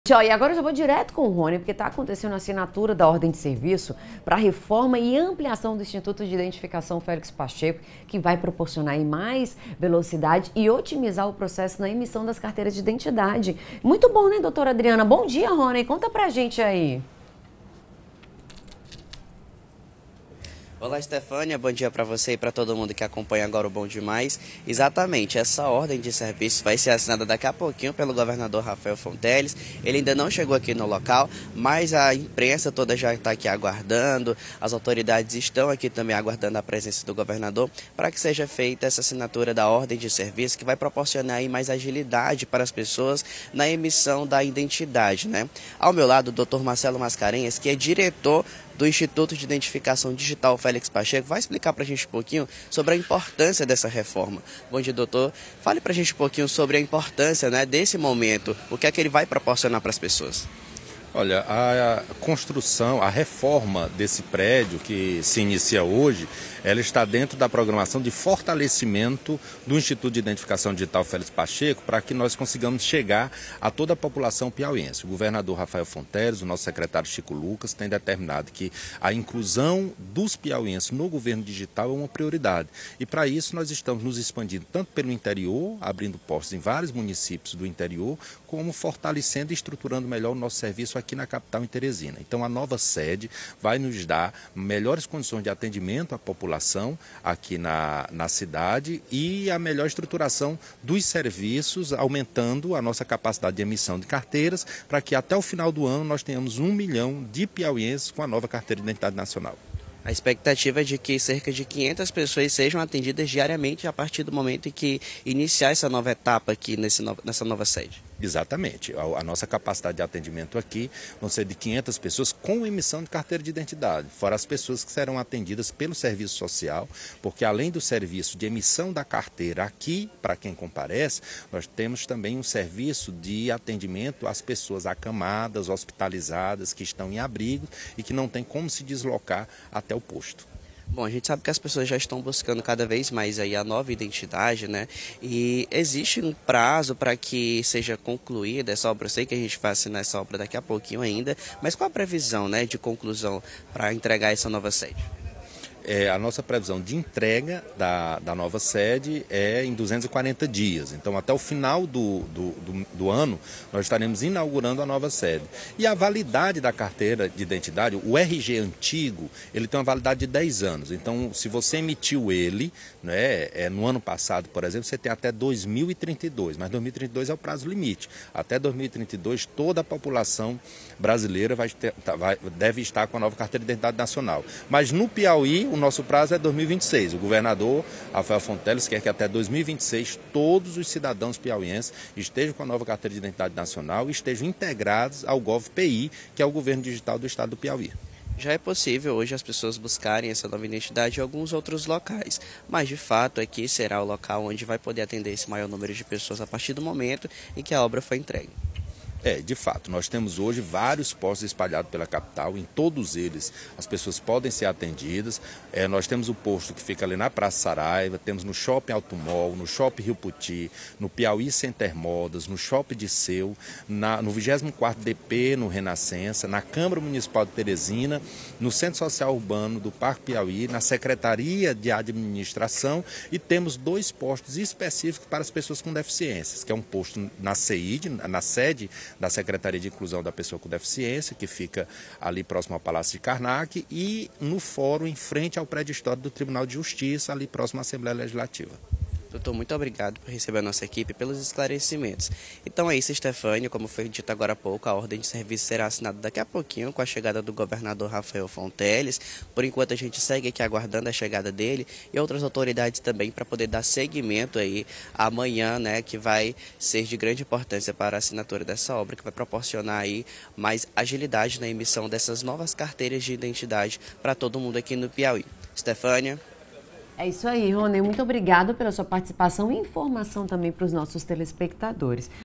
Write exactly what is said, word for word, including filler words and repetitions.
E agora eu já vou direto com o Rony, porque está acontecendo a assinatura da ordem de serviço para a reforma e ampliação do Instituto de Identificação Félix Pacheco, que vai proporcionar aí mais velocidade e otimizar o processo na emissão das carteiras de identidade. Muito bom, né, doutora Adriana? Bom dia, Rony. Conta pra gente aí. Olá, Estefânia, bom dia para você e para todo mundo que acompanha agora o Bom Demais. Exatamente, essa ordem de serviço vai ser assinada daqui a pouquinho pelo governador Rafael Fonteles. Ele ainda não chegou aqui no local, mas a imprensa toda já está aqui aguardando, as autoridades estão aqui também aguardando a presença do governador para que seja feita essa assinatura da ordem de serviço, que vai proporcionar aí mais agilidade para as pessoas na emissão da identidade, né? Ao meu lado, o doutor Marcelo Mascarenhas, que é diretor do Instituto de Identificação Digital Félix Pacheco, vai explicar para a gente um pouquinho sobre a importância dessa reforma. Bom dia, doutor. Fale para a gente um pouquinho sobre a importância, né, desse momento, o que é que ele vai proporcionar para as pessoas. Olha, a construção, a reforma desse prédio que se inicia hoje, ela está dentro da programação de fortalecimento do Instituto de Identificação Digital Félix Pacheco para que nós consigamos chegar a toda a população piauiense. O governador Rafael Fonteles, o nosso secretário Chico Lucas, tem determinado que a inclusão dos piauienses no governo digital é uma prioridade. E para isso nós estamos nos expandindo tanto pelo interior, abrindo postos em vários municípios do interior, como fortalecendo e estruturando melhor o nosso serviço aqui na capital, em Teresina. Então a nova sede vai nos dar melhores condições de atendimento à população aqui na, na cidade e a melhor estruturação dos serviços, aumentando a nossa capacidade de emissão de carteiras para que até o final do ano nós tenhamos um milhão de piauienses com a nova carteira de identidade nacional. A expectativa é de que cerca de quinhentas pessoas sejam atendidas diariamente a partir do momento em que iniciar essa nova etapa aqui nesse no, nessa nova sede. Exatamente. A, a nossa capacidade de atendimento aqui vão ser de quinhentas pessoas com emissão de carteira de identidade, fora as pessoas que serão atendidas pelo serviço social, porque além do serviço de emissão da carteira aqui, para quem comparece, nós temos também um serviço de atendimento às pessoas acamadas, hospitalizadas, que estão em abrigo e que não tem como se deslocar até o posto. Bom, a gente sabe que as pessoas já estão buscando cada vez mais aí a nova identidade, né? E existe um prazo para que seja concluída essa obra. Eu sei que a gente vai assinar essa obra daqui a pouquinho ainda, mas qual a previsão, né, de conclusão para entregar essa nova sede? É, a nossa previsão de entrega da, da nova sede é em duzentos e quarenta dias. Então, até o final do, do, do, do ano, nós estaremos inaugurando a nova sede. E a validade da carteira de identidade, o R G antigo, ele tem uma validade de dez anos. Então, se você emitiu ele, né, é, no ano passado, por exemplo, você tem até dois mil e trinta e dois, mas dois mil e trinta e dois é o prazo limite. Até dois mil e trinta e dois, toda a população brasileira vai ter, vai, deve estar com a nova carteira de identidade nacional. Mas no Piauí, o nosso prazo é dois mil e vinte e seis. O governador Rafael Fonteles quer que até dois mil e vinte e seis todos os cidadãos piauienses estejam com a nova carteira de identidade nacional e estejam integrados ao GovPI, que é o governo digital do estado do Piauí. Já é possível hoje as pessoas buscarem essa nova identidade em alguns outros locais, mas de fato aqui será o local onde vai poder atender esse maior número de pessoas a partir do momento em que a obra foi entregue. É, de fato, nós temos hoje vários postos espalhados pela capital, em todos eles as pessoas podem ser atendidas. É, nós temos o posto que fica ali na Praça Saraiva, temos no Shopping Automol, no Shopping Rio Puti, no Piauí Center Modas, no Shopping Disseu, na, no vigésimo quarto D P, no Renascença, na Câmara Municipal de Teresina, no Centro Social Urbano do Parque Piauí, na Secretaria de Administração, e temos dois postos específicos para as pessoas com deficiências, que é um posto na C I D, na sede da Secretaria de Inclusão da Pessoa com Deficiência, que fica ali próximo ao Palácio de Karnak, e no fórum em frente ao prédio histórico do Tribunal de Justiça, ali próximo à Assembleia Legislativa. Doutor, muito obrigado por receber a nossa equipe e pelos esclarecimentos. Então é isso, Estefânia, como foi dito agora há pouco, a ordem de serviço será assinada daqui a pouquinho com a chegada do governador Rafael Fonteles. Por enquanto a gente segue aqui aguardando a chegada dele e outras autoridades também para poder dar seguimento aí amanhã, né, que vai ser de grande importância para a assinatura dessa obra, que vai proporcionar aí mais agilidade na emissão dessas novas carteiras de identidade para todo mundo aqui no Piauí. Estefânia. É isso aí, Rony. Muito obrigado pela sua participação e informação também para os nossos telespectadores.